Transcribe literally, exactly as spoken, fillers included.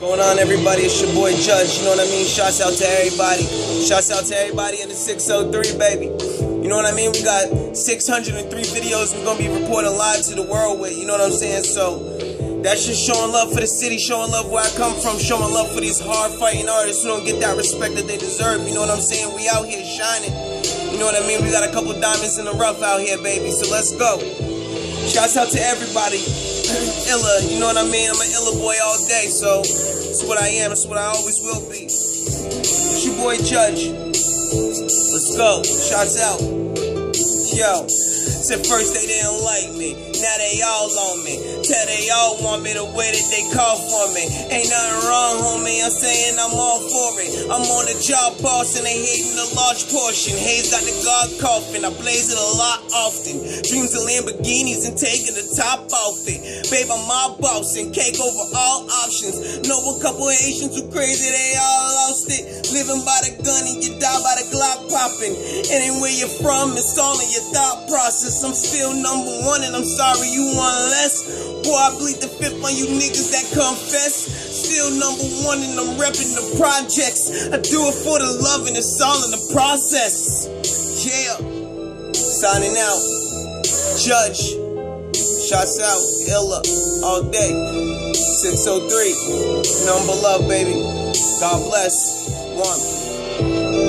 Going on, everybody? It's your boy Judge. You know what I mean? Shouts out to everybody. Shouts out to everybody in the six oh three, baby. You know what I mean? We got six hundred three videos we're gonna be reporting live to the world with. You know what I'm saying? So that's just showing love for the city, showing love where I come from, showing love for these hard fighting artists who don't get that respect that they deserve. You know what I'm saying? We out here shining. You know what I mean? We got a couple diamonds in the rough out here, baby. So let's go. Shouts out to everybody. Illa, you know what I mean? I'm an Illa boy all day, so it's what I am. It's what I always will be. It's your boy Judge. Let's go. Shouts out. Yo. Said first they didn't like me, now they all on me. Tell they all want me the way that they call for me. Ain't nothing wrong, homie, I'm saying I'm all for it. I'm on the job boss and they hating a large portion. Hayes got the guard coughing, I blaze it a lot often. Dreams of Lamborghinis and taking the top off it. Babe, I'm my boss and cake over all options. Know a couple Haitians who crazy, they all lost it. Living by the gun and you die by the Glock popping. Anywhere you're from, it's all in your thought process. I'm still number one and I'm sorry you want less. Boy, I bleed the fifth on you niggas that confess. Still number one and I'm repping the projects. I do it for the love and it's all in the process. Yeah. Signing out. Judge. Shouts out. Illa. All day. six oh three. Number love, baby. God bless. One.